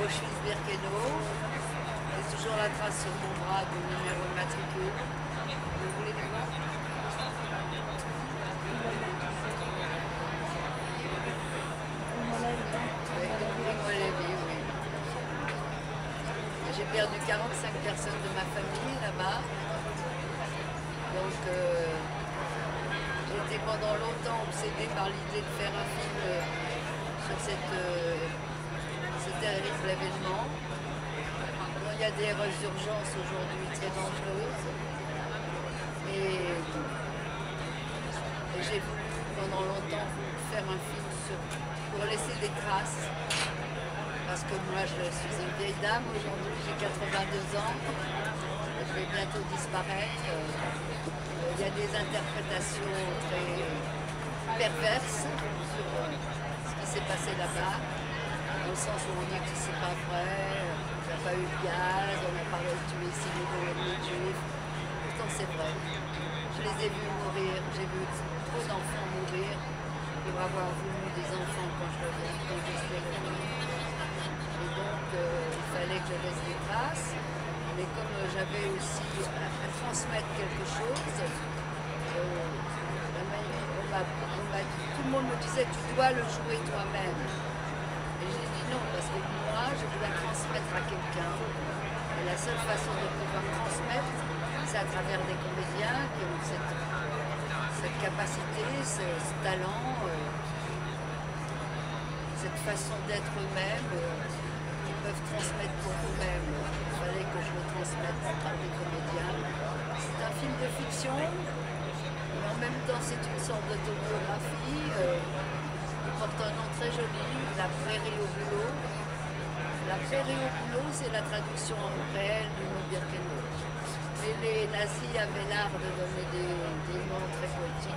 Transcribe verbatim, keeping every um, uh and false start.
Auschwitz-Birkenau. J'ai toujours la trace sur mon bras du numéro de matricule. Vous voulez les voir? J'ai perdu quarante-cinq personnes de ma famille là-bas. Donc euh, j'ai été pendant longtemps obsédée par l'idée de faire un film euh, sur cette, euh, ce terrible événement. Bon, il y a des résurgences aujourd'hui très dangereuses. Et, et j'ai voulu pendant longtemps faire un film sur, pour laisser des traces. Parce que moi je suis une vieille dame aujourd'hui, j'ai quatre-vingt-deux ans, je vais bientôt disparaître. Il y a des interprétations très perverses sur ce qui s'est passé là-bas, dans le sens où on dit que c'est pas vrai, il n'y a pas eu de gaz, on n'a pas tué six millions de juifs. Pourtant c'est vrai. Je les ai vus mourir, j'ai vu trop d'enfants mourir pour avoir voulu des enfants quand je reviens, quand je suis revenue. Et donc, euh, il fallait que je laisse des traces. Mais comme euh, j'avais aussi à, à transmettre quelque chose, euh, on m'a, on m'a dit, tout le monde me disait tu dois le jouer toi-même. Et j'ai dit non, parce que moi, je dois transmettre à quelqu'un. Et la seule façon de pouvoir transmettre, c'est à travers des comédiens qui ont cette, cette capacité, ce, ce talent, euh, cette façon d'être eux-mêmes. Euh, peuvent transmettre pour eux-mêmes. Il fallait que je le transmette par des comédiens. C'est un film de fiction, mais en même temps c'est une sorte d'autobiographie. Euh, il porte un nom très joli, La prairie au boulot. La prairie au boulot, c'est la traduction réelle du mot Birkenau. Mais les nazis avaient l'art de donner des, des noms très poétiques.